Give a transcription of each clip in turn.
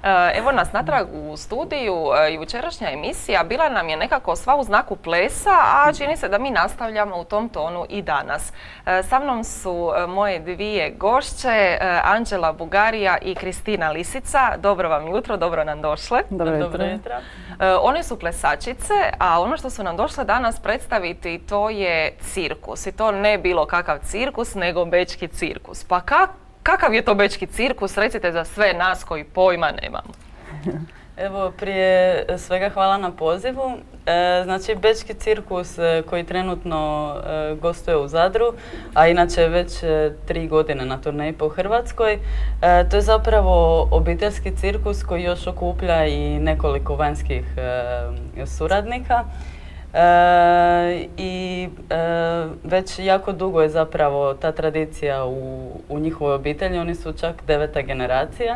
Evo nas natrag u studiju, jučerašnja emisija bila nam je nekako sva u znaku plesa, a čini se da mi nastavljamo u tom tonu i danas. Sa mnom su moje dvije gošće, Anđela Bugarija i Kristina Lisica. Dobro vam jutro, dobro nam došle. Dobro jutro. One su plesačice, a ono što su nam došle danas predstaviti to je cirkus. I to ne bilo kakav cirkus, nego bečki cirkus. Pa kakav je to bečki cirkus? Recite za sve nas koji pojma nemamo. Evo, prije svega hvala na pozivu. Znači, bečki cirkus koji trenutno gostuje u Zadru, a inače već 3 godine na turneji po Hrvatskoj, to je zapravo obiteljski cirkus koji još okuplja i nekoliko vanjskih suradnika. I već jako dugo je zapravo ta tradicija u njihovoj obitelji, oni su čak 9. generacija.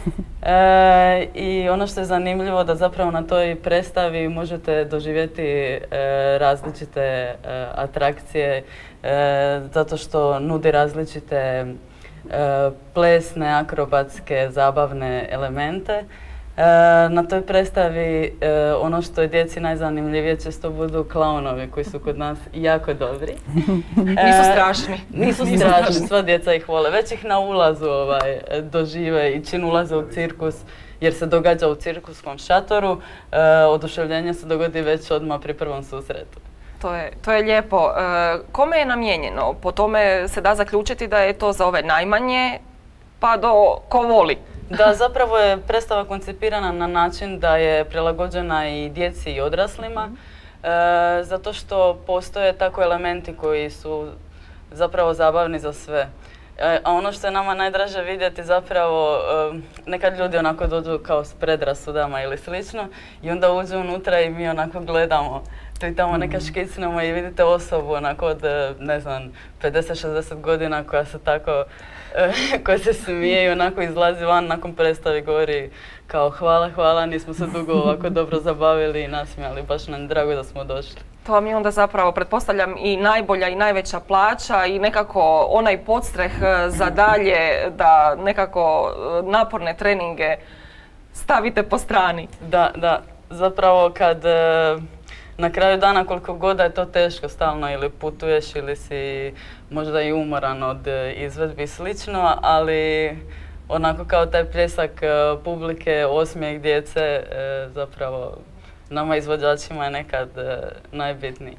I ono što je zanimljivo da zapravo na toj predstavi možete doživjeti različite atrakcije zato što nudi različite plesne, akrobatske, zabavne elemente. Na toj predstavi ono što je djeci najzanimljivije često budu klaunovi koji su kod nas jako dobri. Nisu strašni. Nisu strašni, sva djeca ih vole. Već ih na ulazu dožive i čim ulaze u cirkus, jer se događa u cirkuskom šatoru, oduševljenje se dogodi već odmah pri prvom susretu. To je lijepo. Kome je namijenjeno? Po tome se da zaključiti da je to za ove najmanje, pa do ko voli. Da, zapravo je predstava koncipirana na način da je prilagođena i djeci i odraslima, zato što postoje tako elementi koji su zapravo zabavni za sve. A ono što je nama najdraže vidjeti zapravo, nekad ljudi onako dođu kao s predrasudama ili slično i onda uđu unutra i mi onako gledamo. Tu i tamo neka škicnemo i vidite osobu onako od, ne znam, 50-60 godina koja se tako, koja se smije i onako izlazi van nakon predstave, govori kao hvala, nismo se dugo ovako dobro zabavili i nasmijali, baš nam drago da smo došli. To vam je onda zapravo, pretpostavljam, i najbolja i najveća plaća i nekako onaj podstreh za dalje da nekako naporne treninge stavite po strani. Da, zapravo kad na kraju dana koliko god da je to teško stalno ili putuješ ili si možda i umoran od izvedbi i slično, ali onako kao taj pljesak publike, osmijeh djece zapravo nama izvođačima je nekad najbitniji.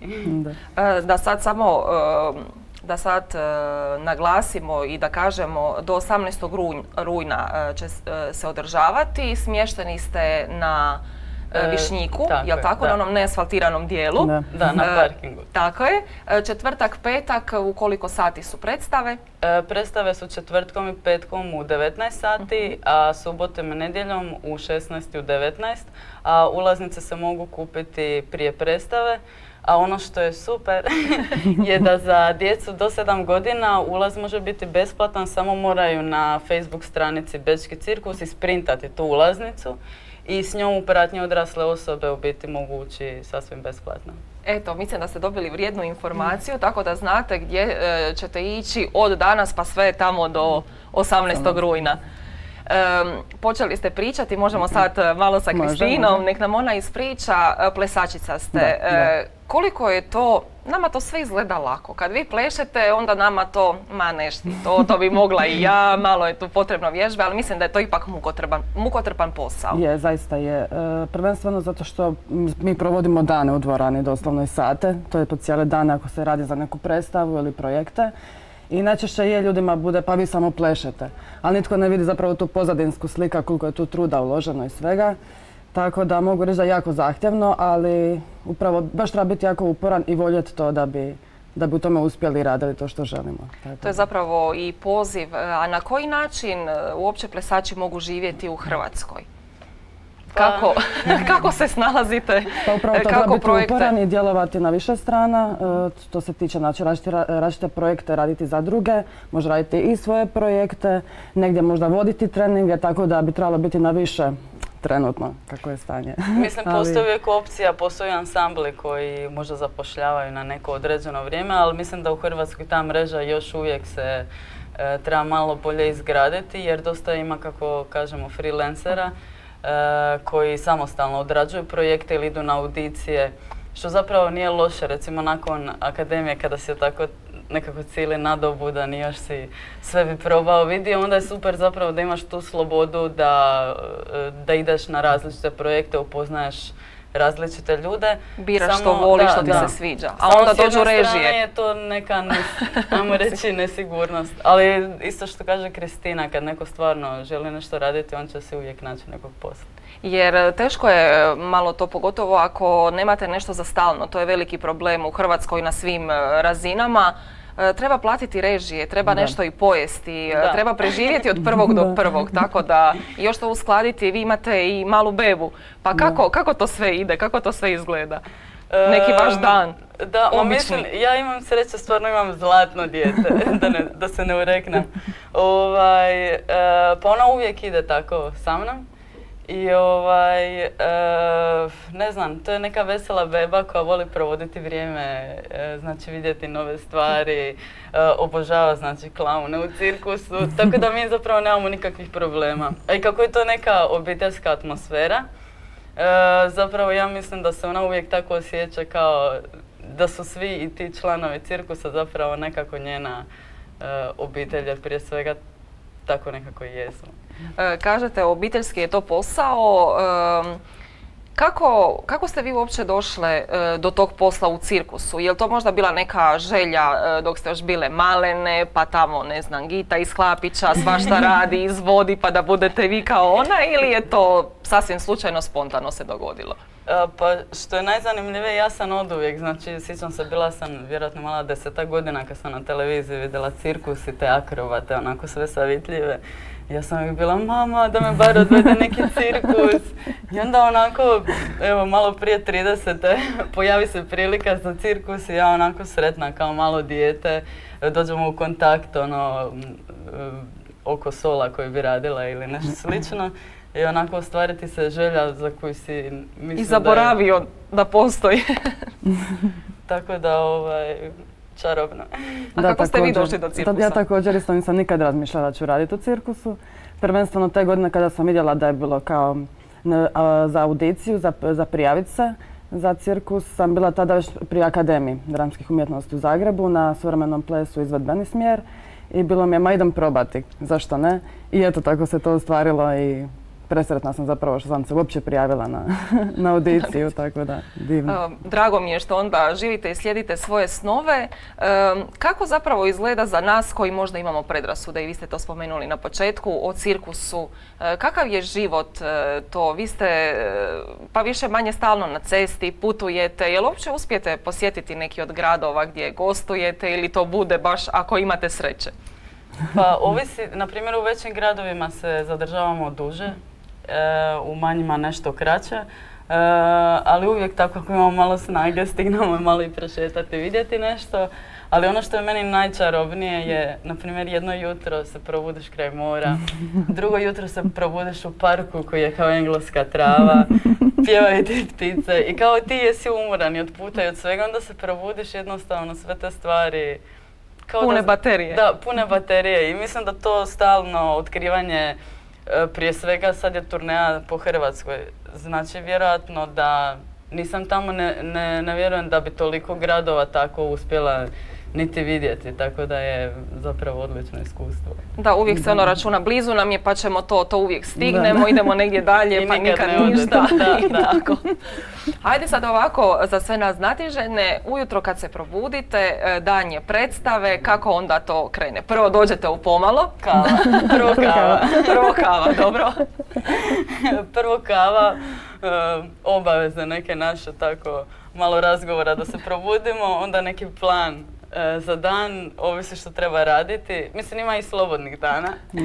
Da sad naglasimo i da kažemo, do 18. rujna će se održavati. Smješteni ste na Višnjiku, jel tako? Na onom neasfaltiranom dijelu. Da, na parkingu. Tako je. Četvrtak, petak, u koliko sati su predstave? Predstave su četvrtkom i petkom u 19 sati, a subotom i nedjeljom u 16 i u 19. A ulaznice se mogu kupiti prije predstave. A ono što je super je da za djecu do 7 godina ulaz može biti besplatan, samo moraju na Facebook stranici Bečki cirkus isprintati tu ulaznicu i s njom u pratnji odrasle osobe u biti mogu ući sasvim besplatno. Eto, mislim da ste dobili vrijednu informaciju, tako da znate gdje ćete ići od danas pa sve tamo do 18. rujna. Počeli ste pričati, možemo sad malo sa Kristinom, nek nam ona ispriča, plesačica ste. Koliko je to, nama to sve izgleda lako. Kad vi plešete, onda nama to, ma nešti, to bi mogla i ja, malo je tu potrebno vježbe, ali mislim da je to ipak mukotrpan posao. Je, zaista je. Prvenstveno zato što mi provodimo dane u dvorani, doslovno i sate. To je po cijele dane ako se radi za neku predstavu ili projekte. I najčešće ljudima bude pa vi samo plešete, ali nitko ne vidi zapravo tu pozadinsku slika koliko je tu truda uloženo i svega. Tako da mogu reći da je jako zahtjevno, ali upravo baš treba biti jako uporan i voljeti to da bi u tome uspjeli i radili to što želimo. To je zapravo i poziv. A na koji način uopće plesači mogu živjeti u Hrvatskoj? Kako se snalazite? Pa upravo to treba biti uporan i djelovati na više strana. To se tiče različite projekte raditi za druge, možda raditi i svoje projekte, negdje možda voditi treninge, tako da bi trebalo biti na više trenutno kako je stanje. Mislim, postoji uvijek opcija, postoji ansambli koji možda zapošljavaju na neko određeno vrijeme, ali mislim da u Hrvatskoj ta mreža još uvijek se treba malo bolje izgraditi, jer dosta ima, kako kažemo, freelancera koji samostalno odrađuju projekte ili idu na audicije, što zapravo nije loše. Recimo nakon akademije, kada si tako nekako cijeli nadobudan i još si sve bi probao vidio, onda je super zapravo da imaš tu slobodu da ideš na različite projekte, upoznaješ različite ljude. Biraš što voliš, što ti se sviđa. A onda dođu režije. S jedne strane je to neka, ajmo reći, nesigurnost. Ali isto što kaže Kristina, kad neko stvarno želi nešto raditi, on će se uvijek naći nekog posla. Jer teško je malo to, pogotovo ako nemate nešto za stalno. To je veliki problem u Hrvatskoj na svim razinama. Treba platiti režije, treba nešto i pojesti, treba preživjeti od prvog do prvog, tako da još to uskladiti. Vi imate i malu bebu, pa kako to sve ide, kako to sve izgleda? Neki vaš dan, mislim, ja imam sreće, stvarno imam zlatno dijete, da se ne ureknem. Pa ona uvijek ide tako sa mnom. I ne znam, to je neka vesela beba koja voli provoditi vrijeme, znači vidjeti nove stvari, obožava znači klaune u cirkusu, tako da mi zapravo nemamo nikakvih problema. A i kako je to neka obiteljska atmosfera, zapravo ja mislim da se ona uvijek tako osjeća kao da su svi i ti članovi cirkusa zapravo nekako njena obitelj, jer prije svega tako nekako i jesu. Kažete, obiteljski je to posao. Kako ste vi uopće došle do tog posla u cirkusu? Je li to možda bila neka želja dok ste još bile malene, pa tamo, ne znam, Gita iz Hlapića svašta radi, izvodi, pa da budete vi kao ona, ili je to sasvim slučajno, spontano se dogodilo? Pa što je najzanimljivije, ja sam oduvijek, znači sjećam se, bila sam vjerojatno mala 10 godina kad sam na televiziji vidjela cirkus i te akrobate, onako sve savitljive. Ja sam uvijek bila, mama, da me bar odvede neki cirkus. I onda onako, evo, malo prije 30. pojavi se prilika za cirkus i ja onako sretna kao malo dijete. Dođemo u kontakt, oko sola koji bi radila ili nešto slično. I onako ostvariti se želja za koju si mislio i zaboravio da postoji. Tako da, čarobno. A kako ste vi došli do cirkusa? Ja također isto nisam nikad razmišljala da ću raditi u cirkusu. Prvenstveno te godine kada sam vidjela da je bilo kao za audiciju, za prijavit se za cirkus, sam bila tada već pri Akademiji dramskih umjetnosti u Zagrebu na suvremenom plesu izvedbeni smjer. I bilo mi je, ma idem probati, zašto ne? I eto, tako se to ostvarilo i presretna sam zapravo što sam se uopće prijavila na audiciju, tako da divno. Drago mi je što onda živite i slijedite svoje snove. Kako zapravo izgleda za nas koji možda imamo predrasude, i vi ste to spomenuli na početku, o cirkusu? Kakav je život to? Vi ste pa više manje stalno na cesti, putujete, jel uopće uspijete posjetiti neki od gradova gdje gostujete ili to bude baš ako imate sreće? Pa ovisi, na primjer u većim gradovima se zadržavamo duže, u manjima nešto kraće, ali uvijek tako ako imamo malo snage stignemo malo i prešetati, vidjeti nešto. Ali ono što je meni najčarobnije je, na primjer, jedno jutro se probudiš kraj mora, drugo jutro se probudiš u parku koji je kao engleska trava, pjevaju ti ptice i kao ti jesi umoran i od puta i od svega, onda se probudiš jednostavno sve te stvari. Pune baterije. Da, pune baterije i mislim da to stalno otkrivanje, prije svega sad je turneja po Hrvatskoj, znači vjerojatno da nisam tamo, ne vjerujem da bi toliko gradova tako uspjela niti vidjeti, tako da je zapravo odlično iskustvo. Da, uvijek se ono računa, blizu nam je pa ćemo to uvijek stignemo, idemo negdje dalje pa nikad ništa. Tako. Hajde sad ovako, za sve nas znatiželjne, ujutro kad se probudite, dan je predstave, kako onda to krene? Prvo dođete u pomalo. Kava. Prvo kava. Prvo kava, dobro. Prvo kava, obaveze neke naše, tako malo razgovora da se probudimo, onda neki plan za dan, ovisi što treba raditi. Mislim, ima i slobodnih dana.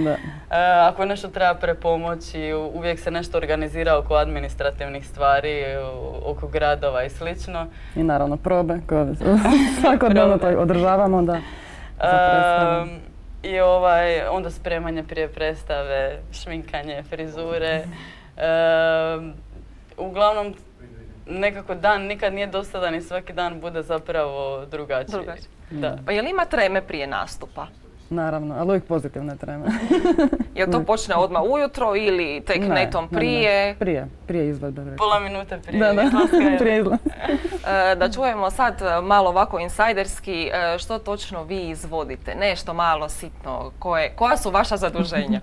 Ako nešto treba prepomoći, uvijek se nešto organizira oko administrativnih stvari, oko gradova i slično. I naravno probe koje svakodnevno to održavamo za predstave. I onda spremanje prije predstave, šminkanje, frizure. Uglavnom, nekako dan nikad nije dosadan i svaki dan bude zapravo drugačiji. Da. Pa je li ima treme prije nastupa? Naravno, ali uvijek pozitivne treme. Jel to počne odmah ujutro ili tek netom prije? Prije izvedbe. Pola minute prije izlaska. Prije izlaska. Da čujemo sad malo ovako insajderski što točno vi izvodite. Nešto malo sitno. Koja su vaša zaduženja?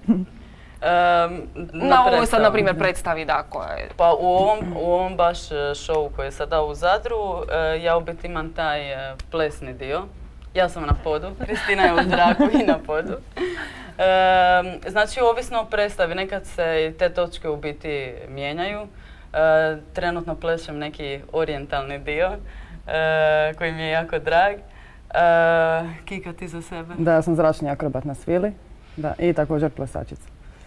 Na ovoj sad, na primjer, predstavi, da, koja je? Pa u ovom baš šovu koji je sada u Zadru, ja u biti imam taj plesni dio. Ja sam na podu, Kristina je u zraku i na podu. Znači, ovisno o predstavi, nekad se te točke u biti mijenjaju. Trenutno plešem neki orijentalni dio koji mi je jako drag. Kika, ti za sebe? Da, ja sam zračni akrobat na svili i također plesačica.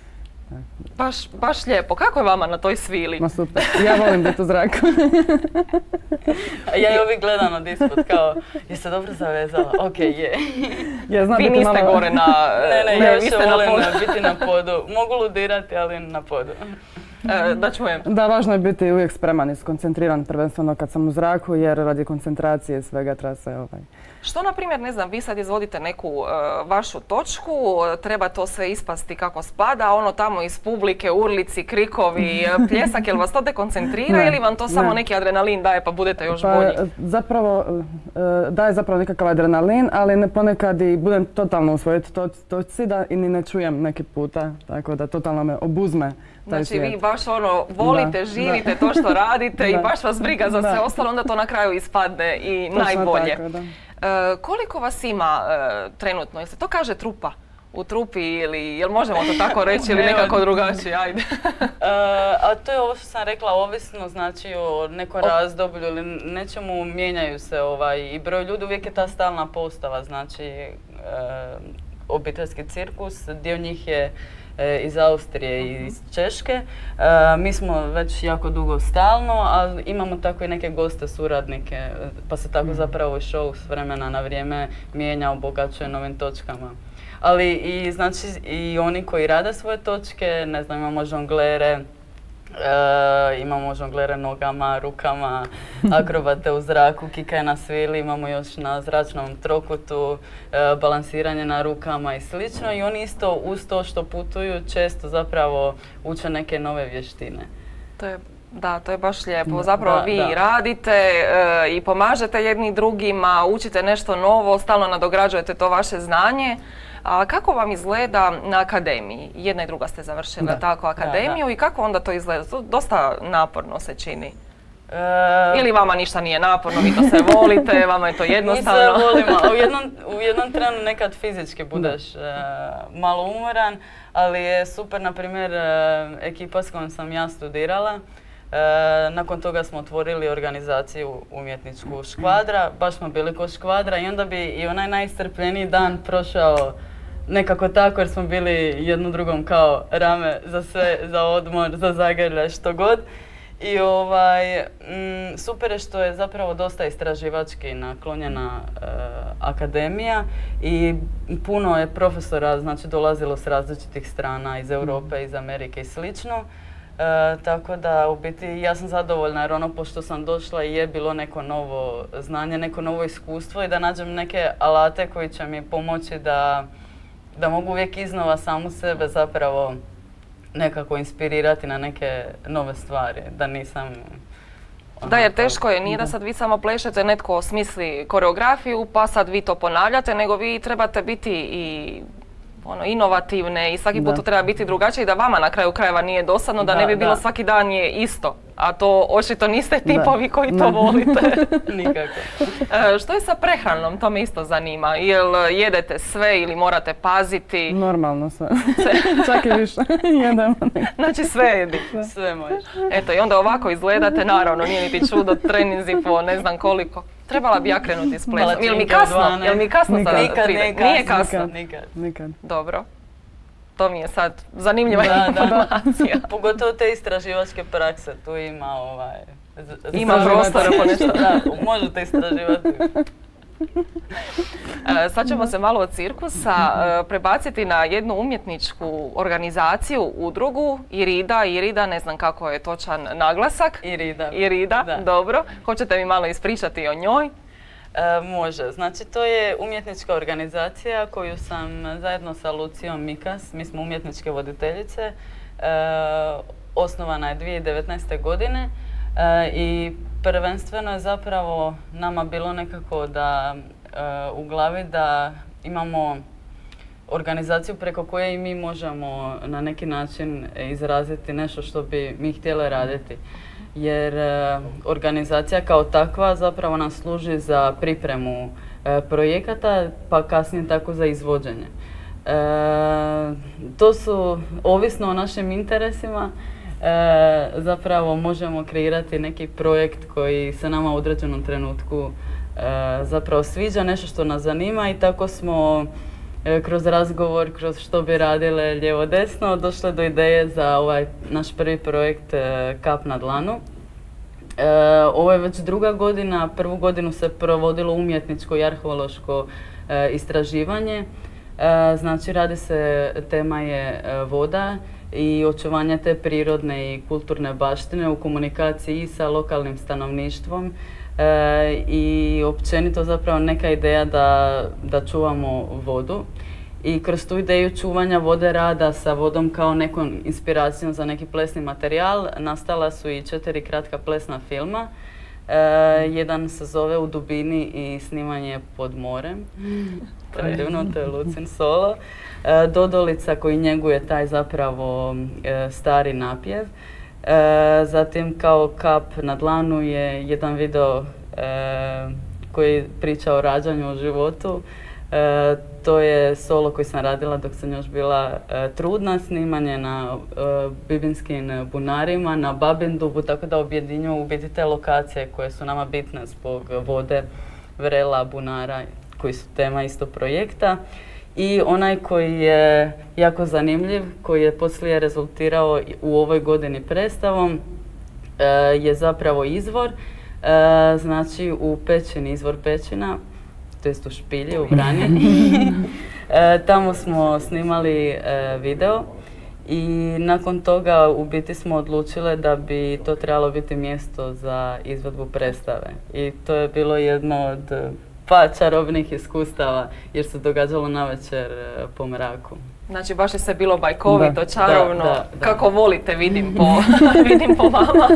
Baš lijepo. Kako je vama na toj svili? Ma super. Ja volim biti u zraku. Ja je uvijek gledam od ispod kao, je se dobro zavezala? Ok, je. Vi niste gore na... Ne, ja više volim biti na podu. Mogu ludirati, ali na podu. Da čujem. Da, važno je biti uvijek spreman i skoncentriran, prvenstveno kad sam u zraku, jer radi koncentracije svega treba se Što, na primjer, ne znam, vi sad izvodite neku vašu točku, treba to sve ispasti kako spada, ono tamo iz publike, urlici, krikovi, pljesak, jel vas to dekoncentrira ili vam to samo neki adrenalin daje pa budete još bolji? Daje zapravo nekakav adrenalin, ali ponekad i budem totalno u svojoj točci da i ni ne čujem neki puta, tako da totalno me obuzme. Znači vi baš ono volite, živite to što radite i baš vas briga za sve ostalo, onda to na kraju ispadne i najbolje. Koliko vas ima trenutno? Jel se to kaže trupa? U trupi ili, jel možemo to tako reći ili nekako drugačije, ajde. A to je ovo što sam rekla, ovisno znači o nekom razdoblju ili nečemu mijenjaju se i broj ljudi, uvijek je ta stalna postava, znači obiteljski cirkus, dio njih je iz Austrije i iz Češke. Mi smo već jako dugo stalno, a imamo tako i neke goste, suradnike, pa se tako zapravo i show s vremena na vrijeme mijenja, obogaćuje novim točkama. Ali i znači i oni koji rade svoje točke, ne znam, imamo žonglere nogama, rukama, akrobate u zraku, kikaj na svili, imamo još na zračnom trokutu, balansiranje na rukama i slično. I oni isto uz to što putuju često zapravo uče neke nove vještine. To je baš lijepo. Zapravo vi radite i pomažete jedni drugima, učite nešto novo, stalno nadograđujete to vaše znanje. A kako vam izgleda na akademiji? Jedna i druga ste završili tako akademiju i kako onda to izgleda? To dosta naporno se čini. Ili vama ništa nije naporno, vi to sve volite, vama je to jednostavno? Mi se volimo, u jednom trenu nekad fizički budeš malo umoran, ali je super, na primjer, ekipa s kojom sam ja studirala. Nakon toga smo otvorili organizaciju umjetničku Škvadra, baš smo bili kod Škvadra i onda bi i onaj najstrpljeniji dan prošao nekako tako jer smo bili jedno drugom kao rame za sve, za odmor, za zagrlje, što god. I super je što je zapravo dosta istraživački naklonjena akademija i puno je profesora, znači dolazilo s različitih strana iz Europe, iz Amerike i slično. Tako da u biti ja sam zadovoljna jer ono pošto sam došla i je bilo neko novo znanje, neko novo iskustvo i da nađem neke alate koji će mi pomoći da mogu uvijek iznova samu sebe zapravo nekako inspirirati na neke nove stvari, da nisam... Da, jer teško je, nije da sad vi samo plešete, netko smisli koreografiju pa sad vi to ponavljate, nego vi trebate biti i inovativne i svaki put to treba biti drugačije i da vama na kraju krajeva nije dosadno, da ne bi bilo svaki dan je isto. A to očito niste tipovi koji to volite. Nikako. Što je sa prehranom? To me isto zanima. Jel jedete sve ili morate paziti? Normalno sve. Čak i više jedemo. Znači sve jedi? Sve možeš. Eto i onda ovako izgledate, naravno, nije niti čudo, treninzi po ne znam koliko. Trebala bi ja krenuti s plesom. Jel mi kasno? Jel mi kasno za 30? Nije kasno. Nikad. Dobro. To mi je sad zanimljiva informacija. Pogotovo te istraživačke prakse, tu ima ima prostora po nešto. Da, možete istraživati. Sad ćemo se malo od cirkusa prebaciti na jednu umjetničku organizaciju, udrugu Irida, ne znam kako je točan naglasak. Irida, da. Dobro. Hoćete mi malo ispričati o njoj? Može. Znači, to je umjetnička organizacija koju sam zajedno sa Lucijom Mikas, mi smo umjetničke voditeljice, osnovana je 2019. godine i prvenstveno je zapravo nama bilo nekako da u glavi da imamo organizaciju preko koje i mi možemo na neki način izraziti nešto što bi mi htjeli raditi. Jer organizacija kao takva zapravo nam služi za pripremu projekata, pa kasnije tako za izvođenje. To su, ovisno o našim interesima, zapravo možemo kreirati neki projekt koji se nama u određenom trenutku zapravo sviđa, nešto što nas zanima i tako smo kroz razgovor, kroz što bi radile lijevo-desno, došle do ideje za ovaj naš prvi projekt Kap na dlanu. Ovo je već druga godina, prvu godinu se provodilo umjetničko i arheološko istraživanje. Znači radi se, tema je voda i očuvanje te prirodne i kulturne baštine u komunikaciji i sa lokalnim stanovništvom i općenito zapravo neka ideja da čuvamo vodu. I kroz tu ideju čuvanja vode, rada sa vodom kao nekom inspiracijom za neki plesni materijal nastala su i 4 kratka plesna filma. Jedan se zove U dubini i snimanje pod morem. Predivno, to je Lucin solo. Dodolica koji njeguje taj zapravo stari napjev. Zatim kao Kap na dlanu je jedan video koji priča o rađanju, o životu. To je solo koji sam radila dok sam još bila trudna, snimanje na Bibinskim bunarima, na Babindubu, tako da objedinjuju u biti te lokacije koje su nama bitne zbog vode, vrela, bunara, koji su tema isto projekta. I onaj koji je jako zanimljiv, koji je poslije rezultirao u ovoj godini predstavom, je zapravo izvor, znači u pećini, izvor pećina, to jest u Špilji, u Vranji. Tamo smo snimali video i nakon toga u biti smo odlučile da bi to trebalo biti mjesto za izvedbu predstave. I to je bilo jedno od čarobnih iskustava jer se događalo navečer po mraku. Znači baš je sve bilo bajkovito, čarobno, kako volite, vidim po vama.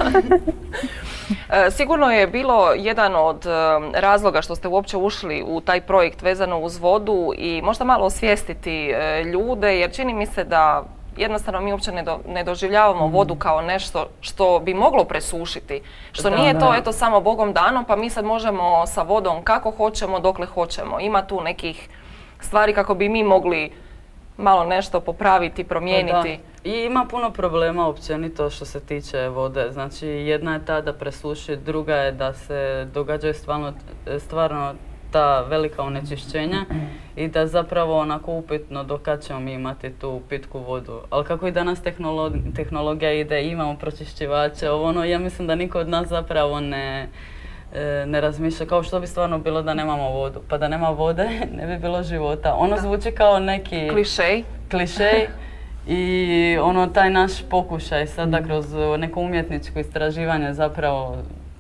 Sigurno je bilo jedan od razloga što ste uopće ušli u taj projekt vezano uz vodu i možda malo osvijestiti ljude, jer čini mi se da jednostavno mi uopće ne doživljavamo vodu kao nešto što bi moglo presušiti. Što nije to eto samo Bogom dano, pa mi sad možemo sa vodom kako hoćemo, dokle hoćemo. Ima tu nekih stvari kako bi mi mogli malo nešto popraviti, promijeniti. I ima puno problema općenito što se tiče vode. Znači jedna je ta da presuši, druga je da se događaju stvarno ta velika onečišćenja i da zapravo onako upitno do kad ćemo mi imati tu pitku vodu. Ali kako i danas tehnologija ide, imamo pročišćivače, ja mislim da niko od nas zapravo ne razmišlja kao što bi stvarno bilo da nemamo vodu. Pa da nema vode ne bi bilo života. Ono zvuči kao neki klišej i taj naš pokušaj sada kroz neko umjetničko istraživanje zapravo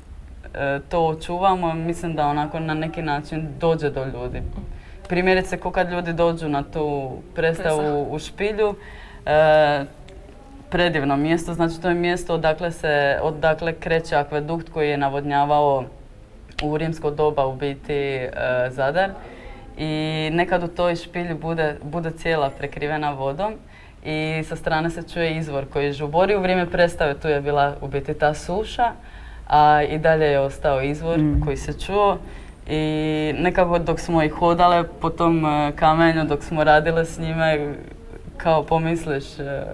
to očuvamo, mislim da onako na neki način dođe do ljudi. Primjerice, ko kad ljudi dođu na tu predstavu u Špilju, predivno mjesto, znači to je mjesto odakle kreće akvedukt koji je navodnjavao u rimsko doba u biti Zadar. I nekad u toj špilji bude cijela prekrivena vodom i sa strane se čuje izvor koji žubori. U vrijeme predstave tu je bila u biti ta suša, a i dalje je ostao izvor koji se čuo. I nekako dok smo ih hodale po tom kamenju, dok smo radile s njime, kao pomisliš,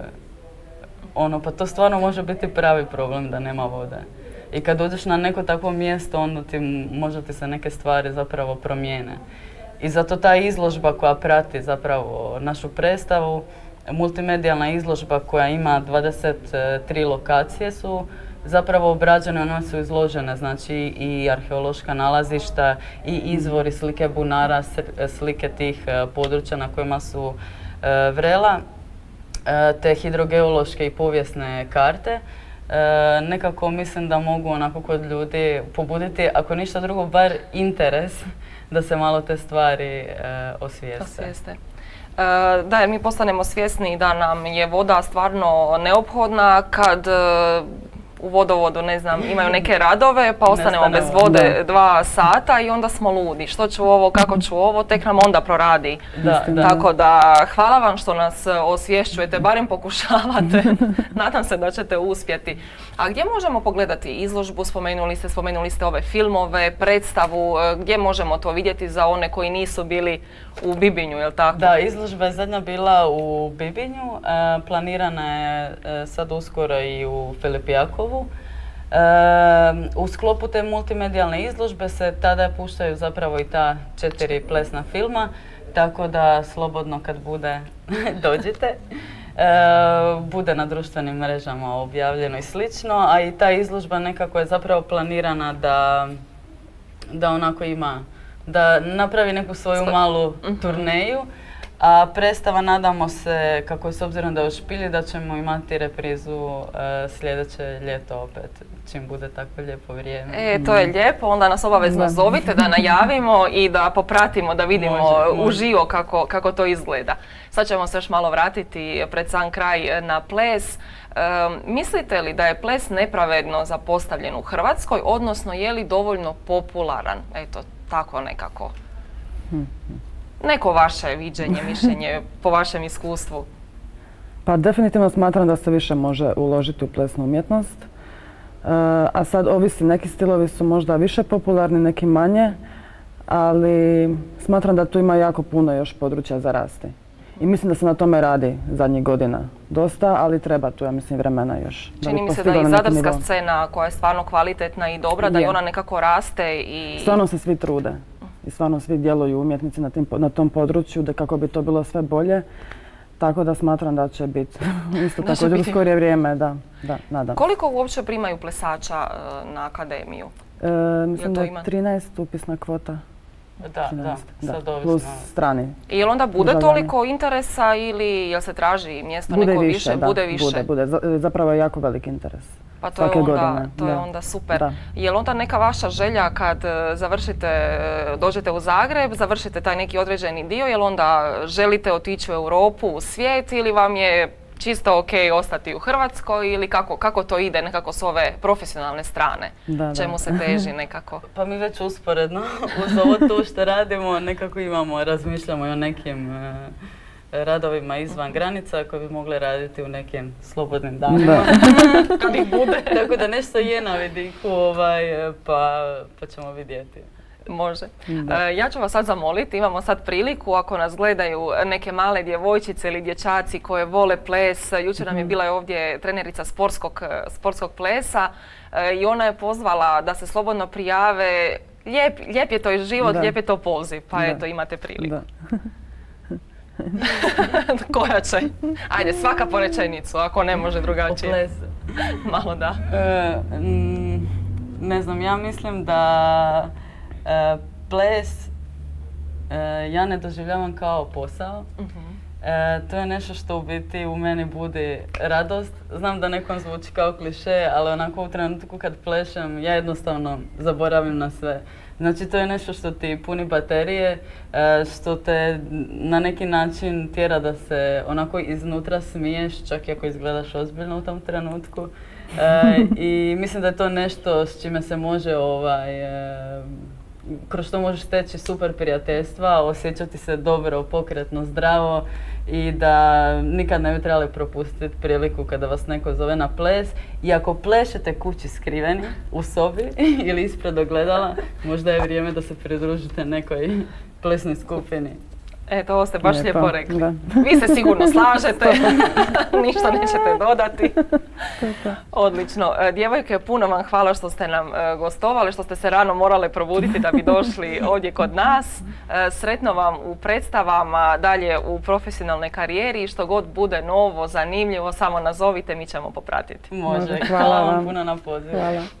pa to stvarno može biti pravi problem da nema vode. I kad dođeš na neko takvo mjesto, onda možda ti se neke stvari zapravo promijene. I zato ta izložba koja prati zapravo našu predstavu, multimedijalna izložba koja ima 23 lokacije su zapravo obrađene, one su izložene, znači i arheološka nalazišta i izvori, slike bunara, slike tih područja na kojima su vrela, te hidrogeološke i povijesne karte. Nekako mislim da mogu onako kod ljudi pobuditi, ako ništa drugo, bar interes da se malo te stvari osvijeste. Da, jer mi postanemo svjesni da nam je voda stvarno neophodna kad u vodovodu, ne znam, imaju neke radove pa ostanemo bez vode 2 sata i onda smo ludi. Što ću ovo, kako ću ovo, tek nam onda proradi. Tako da hvala vam što nas osvješćujete, barem pokušavate. Nadam se da ćete uspjeti. A gdje možemo pogledati izložbu? Spomenuli ste ove filmove, predstavu. Gdje možemo to vidjeti za one koji nisu bili u Bibinju, je li tako? Da, izložba je zadnja bila u Bibinju. Planirana je sad uskoro i u Filipijakovu. U sklopu te multimedijalne izložbe se tada puštaju zapravo i ta 4 plesna filma, tako da slobodno kad bude dođite. Bude na društvenim mrežama objavljeno i slično, a i ta izložba nekako je zapravo planirana da onako ima, da napravi neku svoju malu turneju. A predstava, nadamo se, kako je s obzirom da je u Špilji, da ćemo imati reprizu sljedeće ljeto opet, čim bude tako lijepo vrijeme. To je lijepo, onda nas obavezno zovite da najavimo i da popratimo, da vidimo uživo kako to izgleda. Sad ćemo se još malo vratiti pred sam kraj na ples. Mislite li da je ples nepravedno zapostavljen u Hrvatskoj, odnosno je li dovoljno popularan? Eto, tako nekako. Neko vaše viđenje, mišljenje po vašem iskustvu? Pa definitivno smatram da se više može uložiti u plesnu umjetnost. A sad ovisi, neki stilovi su možda više popularni, neki manje, ali smatram da tu ima jako puno još područja za rasti. I mislim da se na tome radi zadnjih godina dosta, ali treba tu, ja mislim, vremena još. Čini mi se da i zadarska scena, koja je stvarno kvalitetna i dobra, da i ona nekako raste i... Stvarno se svi trude. I stvarno svi djeluju umjetnici na tom području da kako bi to bilo sve bolje. Tako da smatram da će biti isto također u skorije vrijeme, da, nadam. Koliko uopće primaju plesača na akademiju? Mislim da je 13 upisna kvota. Da, plus strani. I jel onda bude toliko interesa ili jel se traži mjesto neko više? Bude više. Bude. Zapravo je jako velik interes. Pa to je onda super. Je li onda neka vaša želja kad dođete u Zagreb, završite taj neki određeni dio, je li onda želite otići u Europu, u svijet ili vam je čisto ok ostati u Hrvatskoj ili kako to ide nekako s ove profesionalne strane? Čemu se teži nekako? Pa mi već usporedno uz ovo tu što radimo nekako razmišljamo i o nekim radovima izvan granica koji bi mogli raditi u nekim slobodnim danima. Kad ih bude. Tako da nešto je na vidiku, pa ćemo vidjeti. Može. Ja ću vas sad zamoliti, imamo sad priliku, ako nas gledaju neke male djevojčice ili dječaci koje vole ples. Jučer nam je bila ovdje trenerica sportskog plesa i ona je pozvala da se slobodno prijave. Lijep je to i život, lijep je to poziv, pa eto imate priliku. Koja će? Ajde, svaka po rečenicu, ako ne može drugačije. O plesu. Malo da. Ne znam, ja mislim da ples ja ne doživljavam kao posao. To je nešto što u biti u meni budi radost. Znam da nekom zvuči kao kliše, ali onako u trenutku kad plešem ja jednostavno zaboravim na sve. Znači to je nešto što ti puni baterije, što te na neki način tjera da se onako iznutra smiješ, čak i ako izgledaš ozbiljno u tom trenutku. I mislim da je to nešto s čime se može kroz što možeš steći super prijateljstva, osjećati se dobro, pokretno, zdravo i da nikad ne bi trebali propustiti priliku kada vas neko zove na ples. I ako plešete kući skriveni u sobi ili ispred ogledala, možda je vrijeme da se pridružite nekoj plesnoj skupini. Eto, ovo ste baš lijepo rekli. Da. Vi se sigurno slažete, ništa nećete dodati. Odlično. Djevojke, puno vam hvala što ste nam gostovali, što ste se rano morale probuditi da bi došli ovdje kod nas. Sretno vam u predstavama, dalje u profesionalnoj karijeri, što god bude novo, zanimljivo, samo nazovite, mi ćemo popratiti. Može. Hvala vam puno na pozivu. Hvala.